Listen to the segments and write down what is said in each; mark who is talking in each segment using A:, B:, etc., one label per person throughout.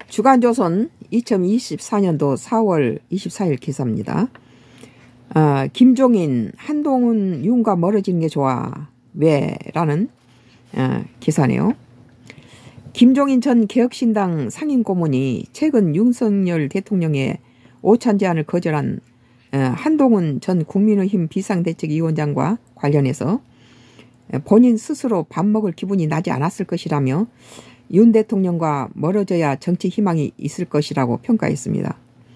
A: 주간조선 2024년도 4월 24일 기사입니다. 김종인, 한동훈, 윤과 멀어지는 게 좋아. 왜? 라는 기사네요. 김종인 전 개혁신당 상임고문이 최근 윤석열 대통령의 오찬 제안을 거절한 한동훈 전 국민의힘 비상대책위원장과 관련해서 본인 스스로 밥 먹을 기분이 나지 않았을 것이라며 윤 대통령과 멀어져야 정치 희망이 있을 것이라고 평가했습니다.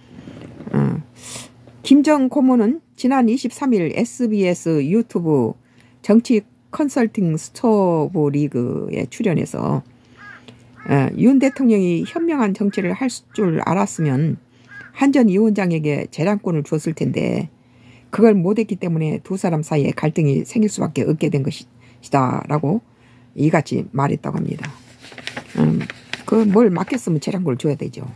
A: 김 전 고문은 지난 23일 SBS 유튜브 정치 컨설팅 스토브 리그에 출연해서 윤 대통령이 현명한 정치를 할 줄 알았으면 한 전 위원장에게 재량권을 줬을 텐데 그걸 못했기 때문에 두 사람 사이에 갈등이 생길 수밖에 없게 된 것이다 라고 이같이 말했다고 합니다. 그 뭘 맡겼으면 재량권을 줘야 되죠.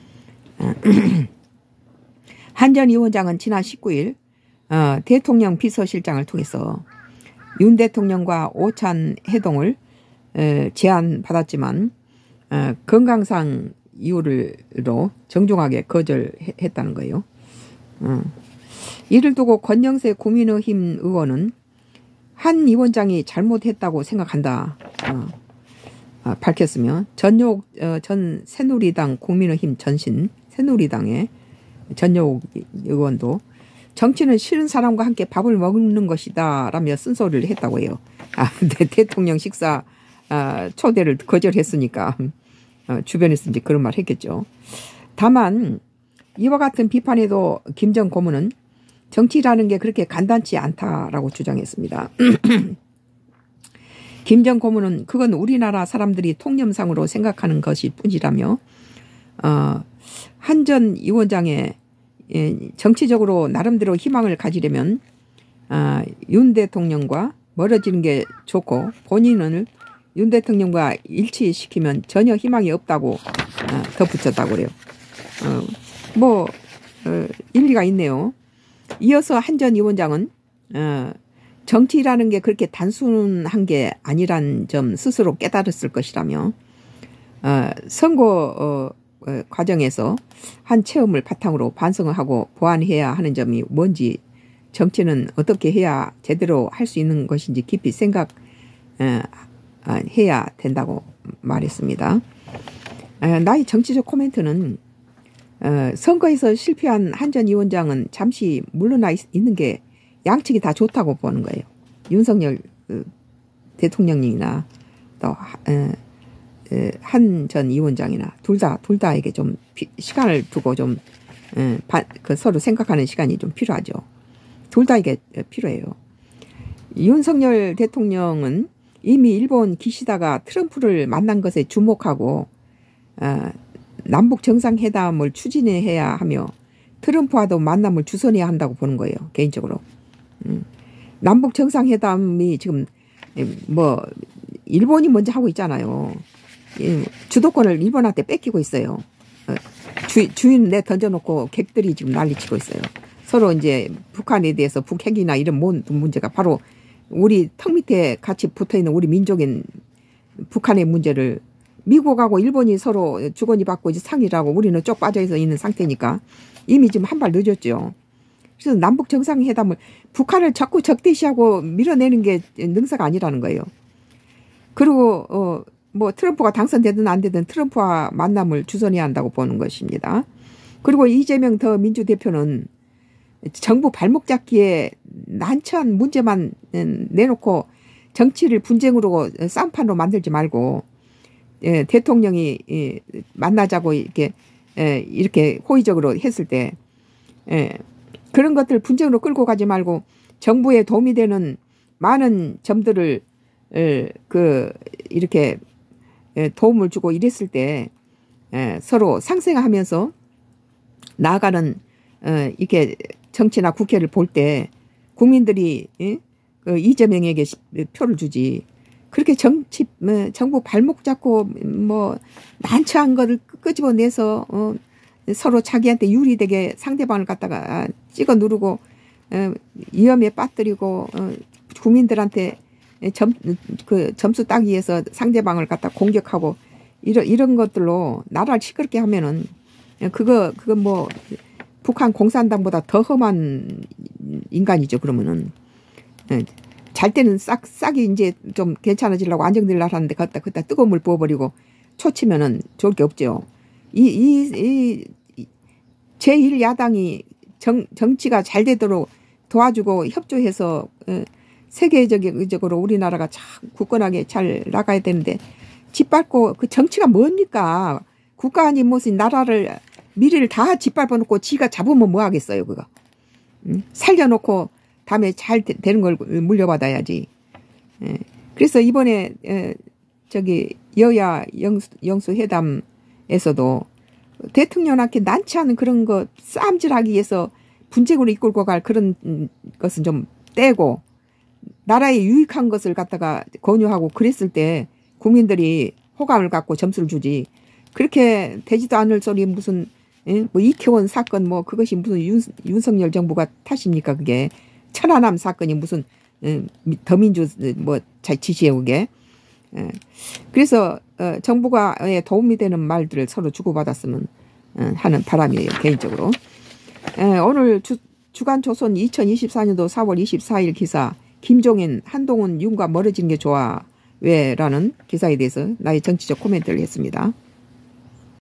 A: 한 전 위원장은 지난 19일 대통령 비서실장을 통해서 윤 대통령과 오찬 회동을 제안받았지만 건강상 이유로 정중하게 거절했다는 거예요. 이를 두고 권영세 국민의힘 의원은 한 위원장이 잘못했다고 생각한다 밝혔으며 전용 전 새누리당 국민의힘 전신 새누리당의 전용 의원도 정치는 싫은 사람과 함께 밥을 먹는 것이다 라며 쓴소리를 했다고 해요. 대통령 식사 초대를 거절했으니까 주변에서 이제 그런 말 했겠죠. 다만 이와 같은 비판에도 김 전 고문은 정치라는 게 그렇게 간단치 않다라고 주장했습니다. 김 전 고문은 그건 우리나라 사람들이 통념상으로 생각하는 것일 뿐이라며 한 전 위원장의 정치적으로 나름대로 희망을 가지려면 윤 대통령과 멀어지는 게 좋고 본인을 윤 대통령과 일치시키면 전혀 희망이 없다고 덧붙였다고 그래요. 일리가 있네요. 이어서 한 전 위원장은 정치라는 게 그렇게 단순한 게 아니란 점 스스로 깨달았을 것이라며 선거 과정에서 한 체험을 바탕으로 반성을 하고 보완해야 하는 점이 뭔지 정치는 어떻게 해야 제대로 할 수 있는 것인지 깊이 생각해야 된다고 말했습니다. 나의 정치적 코멘트는 선거에서 실패한 한 전 위원장은 잠시 물러나 있는 게 양측이 다 좋다고 보는 거예요. 윤석열 대통령이나 또 한 전 위원장이나 둘 다에게 좀 시간을 두고 좀 서로 생각하는 시간이 좀 필요하죠. 둘 다에게 필요해요. 윤석열 대통령은 이미 일본 기시다가 트럼프를 만난 것에 주목하고 남북 정상회담을 추진해야 하며 트럼프와도 만남을 주선해야 한다고 보는 거예요. 개인적으로. 남북 정상회담이 지금 일본이 먼저 하고 있잖아요. 주도권을 일본한테 뺏기고 있어요. 주인 내 던져놓고 객들이 지금 난리치고 있어요. 서로 이제 북한에 대해서 북핵이나 이런 문제가 바로 우리 턱 밑에 같이 붙어있는 우리 민족인 북한의 문제를 미국하고 일본이 서로 주거니 받고 이제 상의를 하고 우리는 쪽 빠져서 있는 상태니까 이미 지금 한 발 늦었죠. 그래서 남북 정상회담을 북한을 자꾸 적대시하고 밀어내는 게 능사가 아니라는 거예요. 그리고 트럼프가 당선되든 안 되든 트럼프와 만남을 주선해야 한다고 보는 것입니다. 그리고 이재명 더 민주대표는 정부 발목 잡기에 난처한 문제만 내놓고 정치를 분쟁으로 싸움판으로 만들지 말고 대통령이 만나자고 이렇게 호의적으로 했을 때 그런 것들 분쟁으로 끌고 가지 말고 정부에 도움이 되는 많은 점들을 이렇게 도움을 주고 이랬을 때 서로 상생하면서 나아가는 이렇게 정치나 국회를 볼 때 국민들이 이재명에게 표를 주지 그렇게 정부 발목 잡고 난처한 거를 끄집어내서 서로 자기한테 유리되게 상대방을 갖다가 찍어 누르고 위험에 빠뜨리고 국민들한테 점수 따기 위해서 상대방을 갖다 공격하고 이런 것들로 나라를 시끄럽게 하면은 그거 뭐 북한 공산당보다 더 험한 인간이죠. 그러면은 잘 때는 싹이 이제 좀 괜찮아지려고 안정되려고 하는데 그때 뜨거운 물 부어버리고 초치면은 좋을 게 없죠. 이 제1야당이 정치가 잘 되도록 도와주고 협조해서 세계적으로 우리나라가 참 굳건하게 잘 나가야 되는데 짓밟고 그 정치가 뭡니까? 국가 아닌 무슨 나라를 미래를 다 짓밟아 놓고 지가 잡으면 뭐 하겠어요 그거. 살려놓고 다음에 잘 되는 걸 물려받아야지. 그래서 이번에 저기 여야 영수회담에서도 대통령한테 난처한 그런 거 싸움질하기 위해서 분쟁으로 이끌고 갈 그런 것은 좀 떼고 나라에 유익한 것을 갖다가 권유하고 그랬을 때 국민들이 호감을 갖고 점수를 주지. 그렇게 되지도 않을 소리 무슨 뭐 이태원 사건 뭐 그것이 무슨 윤석열 정부가 탓입니까 그게. 천안함 사건이 무슨 더민주 뭐 지시에 그게. 그래서 정부가 도움이 되는 말들을 서로 주고받았으면 하는 바람이에요 개인적으로. 오늘 주간조선 2024년도 4월 24일 기사 김종인 한동훈 윤과 멀어지는 게 좋아 왜라는 기사에 대해서 나의 정치적 코멘트를 했습니다.